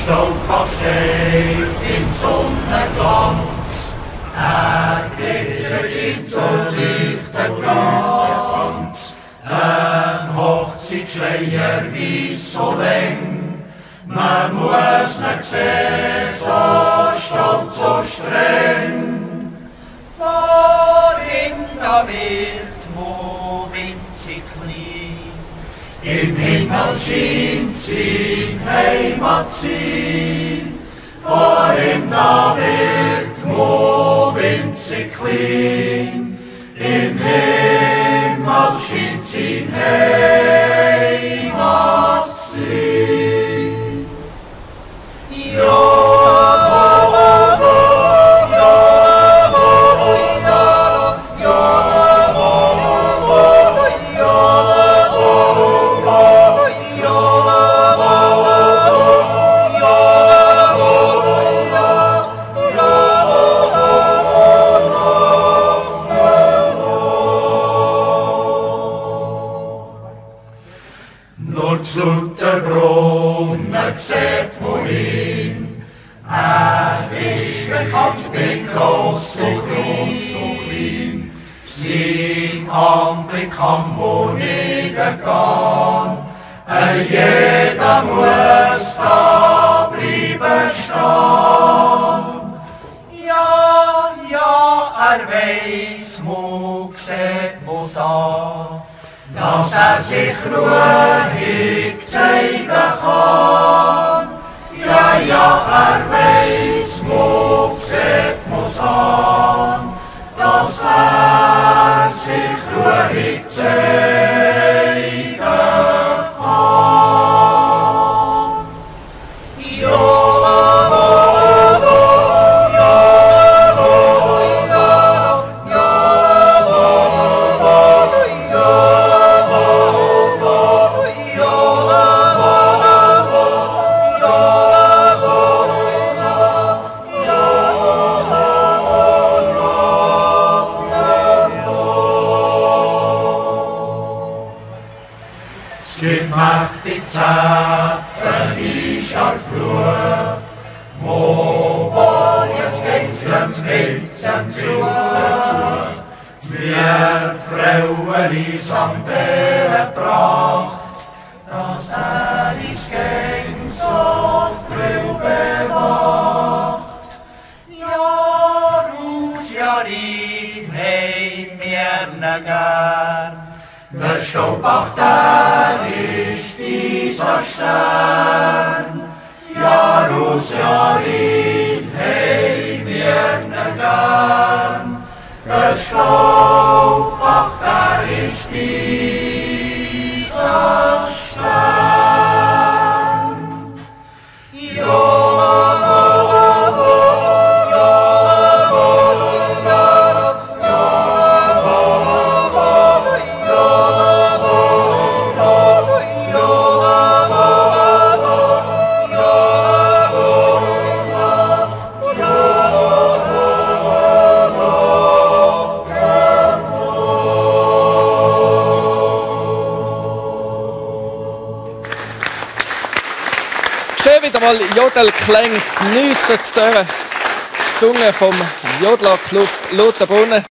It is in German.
Staubach steht im Sonnenglanz, glitzert und leuchtet ganz. Hochzeitsschleier weiss so lang, man muss nicht sehen, so stolz, so streng. Vor ihm da wird Mo winzig klein, im Himmel scheint sein Heimatziel. Vor ihm da wird Mo winzig klein, im Himmel scheint sein Heimatziel. Nur zu der Brunnen sieht man ihn. Ist bekannt mit gross und klein. Sein Anblick kann man nicht entgehen. Jeder muss da bleiben stehen. ja, weiss, Mo sieht mo's an, Dass sich ruhig zeigen kann. Ja, weiss, Mo sieht mo's an, dass sich ruhig zeigen kann. Sind mächtig Zapfen, die Scharfruhe. Mo, jetzt geht's ganz Mädchen zu. Wir Frauen is an der Pracht, dass is gäng so grübe macht. Jahr aus, Jahr ein, heim mir gern. Der Staubach, der ist dieser Stern. Jahr aus, Jahr ein, hey, wir gern. Der Staubach, der ist dieser Stern. Schön wieder mal Jodelklänge geniessen zu dürfen, gesungen vom Jodlerclub Lauterbrunnen.